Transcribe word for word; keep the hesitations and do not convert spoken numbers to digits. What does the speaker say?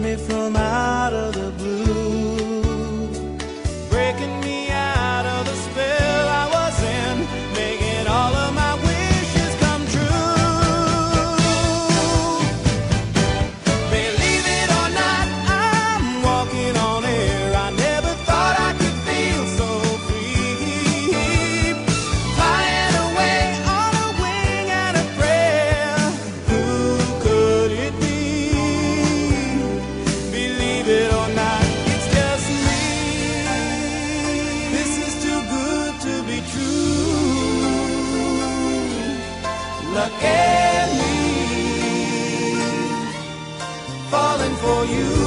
me from out of the blue, breaking me out of the spell I was in, making all of my wishes come true. Believe it or not, I'm walking on air. I never thought I could feel so free, flying away on a wing and a prayer. Who could it be? Believe it or not, it's just me. This is too good to be true. Look at me, falling for you.